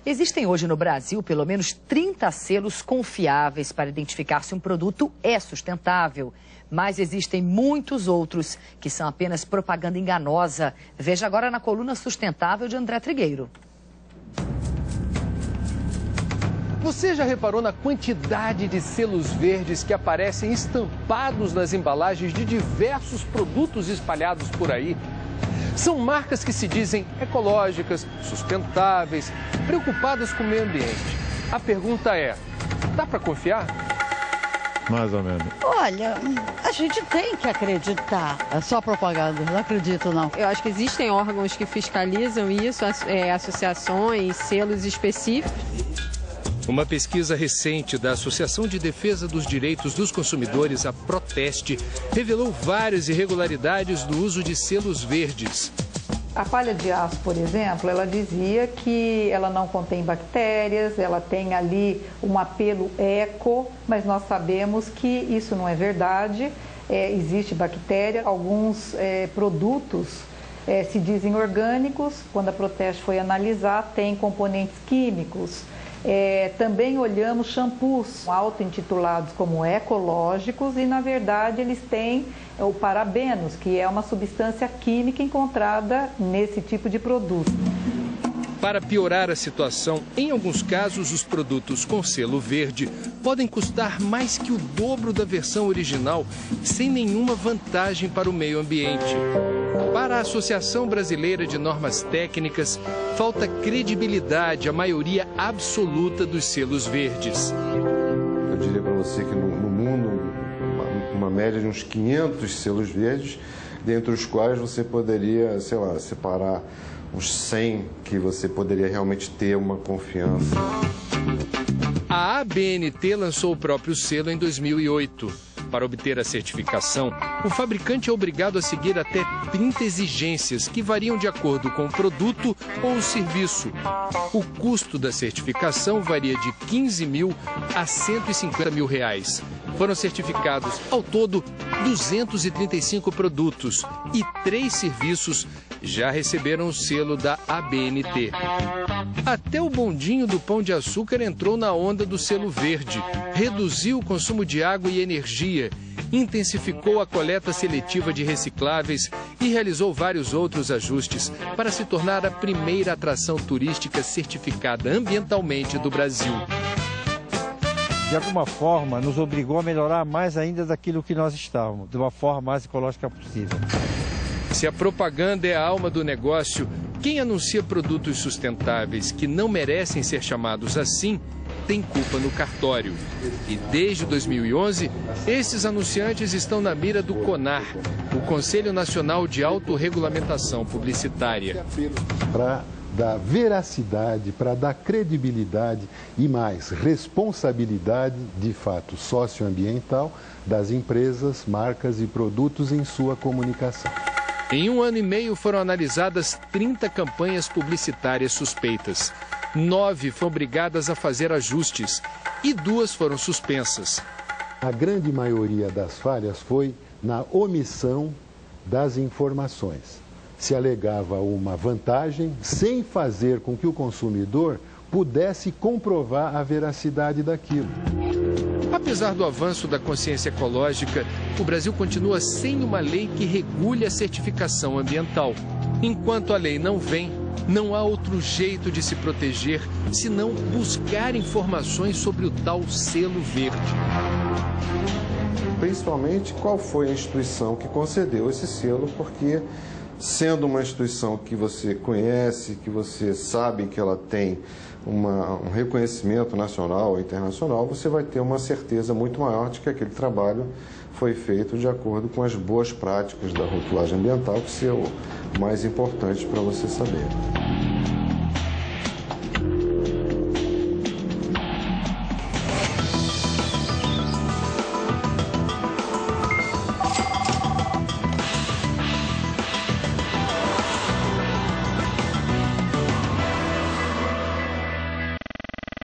Existem hoje no Brasil pelo menos 30 selos confiáveis para identificar se um produto é sustentável. Mas existem muitos outros que são apenas propaganda enganosa. Veja agora na coluna Sustentável de André Trigueiro. Você já reparou na quantidade de selos verdes que aparecem estampados nas embalagens de diversos produtos espalhados por aí? São marcas que se dizem ecológicas, sustentáveis, preocupadas com o meio ambiente. A pergunta é, dá para confiar? Mais ou menos. Olha, a gente tem que acreditar. É só propaganda, não acredito não. Eu acho que existem órgãos que fiscalizam isso, associações, selos específicos. Uma pesquisa recente da Associação de Defesa dos Direitos dos Consumidores, a Proteste, revelou várias irregularidades do uso de selos verdes. A palha de aço, por exemplo, ela dizia que ela não contém bactérias, ela tem ali um apelo eco, mas nós sabemos que isso não é verdade, existe bactéria. Alguns produtos se dizem orgânicos, quando a Proteste foi analisar, tem componentes químicos. Também olhamos shampoos auto-intitulados como ecológicos e, na verdade, eles têm o parabenos, que é uma substância química encontrada nesse tipo de produto. Para piorar a situação, em alguns casos, os produtos com selo verde podem custar mais que o dobro da versão original, sem nenhuma vantagem para o meio ambiente. Para a Associação Brasileira de Normas Técnicas, falta credibilidade à maioria absoluta dos selos verdes. Eu diria para você que no mundo, uma média de uns 500 selos verdes, dentre os quais você poderia, sei lá, separar uns 100 que você poderia realmente ter uma confiança. A ABNT lançou o próprio selo em 2008. Para obter a certificação, o fabricante é obrigado a seguir até 30 exigências que variam de acordo com o produto ou o serviço. O custo da certificação varia de 15 mil a 150 mil reais. Foram certificados, ao todo, 235 produtos e 3 serviços já receberam o selo da ABNT. Até o bondinho do Pão de Açúcar entrou na onda do selo verde, reduziu o consumo de água e energia, intensificou a coleta seletiva de recicláveis e realizou vários outros ajustes para se tornar a primeira atração turística certificada ambientalmente do Brasil. De alguma forma, nos obrigou a melhorar mais ainda daquilo que nós estávamos, de uma forma mais ecológica possível. Se a propaganda é a alma do negócio, quem anuncia produtos sustentáveis que não merecem ser chamados assim, tem culpa no cartório. E desde 2011, esses anunciantes estão na mira do CONAR, o Conselho Nacional de Autorregulamentação Publicitária. Para dar veracidade, para dar credibilidade e mais responsabilidade, de fato, socioambiental das empresas, marcas e produtos em sua comunicação. Em 1 ano e meio foram analisadas 30 campanhas publicitárias suspeitas. 9 foram obrigadas a fazer ajustes e 2 foram suspensas. A grande maioria das falhas foi na omissão das informações. Se alegava uma vantagem sem fazer com que o consumidor pudesse comprovar a veracidade daquilo. Apesar do avanço da consciência ecológica, o Brasil continua sem uma lei que regule a certificação ambiental. Enquanto a lei não vem, não há outro jeito de se proteger senão buscar informações sobre o tal selo verde. Principalmente qual foi a instituição que concedeu esse selo, porque sendo uma instituição que você conhece, que você sabe que ela tem um reconhecimento nacional ou internacional, você vai ter uma certeza muito maior de que aquele trabalho foi feito de acordo com as boas práticas da rotulagem ambiental, que é o mais importante para você saber.